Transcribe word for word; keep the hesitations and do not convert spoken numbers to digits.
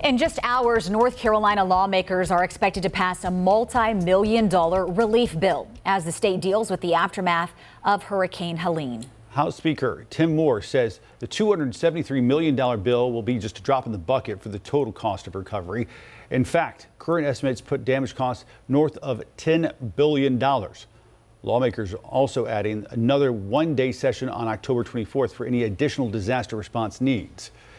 In just hours, North Carolina lawmakers are expected to pass a multi-million dollar relief bill as the state deals with the aftermath of Hurricane Helene. House Speaker Tim Moore says the two hundred seventy-three million dollar bill will be just a drop in the bucket for the total cost of recovery. In fact, current estimates put damage costs north of ten billion dollars. Lawmakers are also adding another one-day session on October twenty-fourth for any additional disaster response needs.